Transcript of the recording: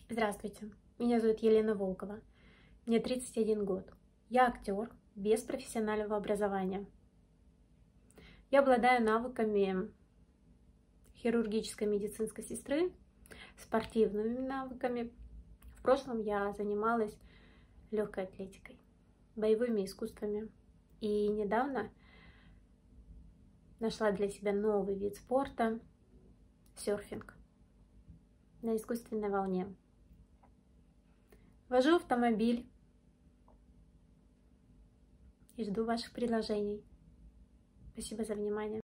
Здравствуйте, меня зовут Елена Волкова, мне 31 год. Я актер без профессионального образования. Я обладаю навыками хирургической медицинской сестры, спортивными навыками. В прошлом я занималась легкой атлетикой, боевыми искусствами и недавно нашла для себя новый вид спорта – серфинг на искусственной волне. Вожу автомобиль и жду ваших предложений. Спасибо за внимание.